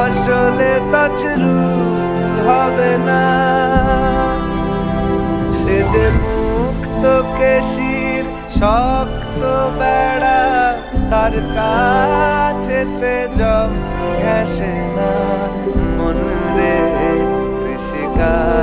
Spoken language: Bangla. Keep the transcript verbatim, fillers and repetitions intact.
ফসলে তছরূপ হবে না। সে যে মুক্ত কেশির শক্ত বেড়া, তার কাছেতে জম ঘেঁষে না। মন রে কৃষিকাজ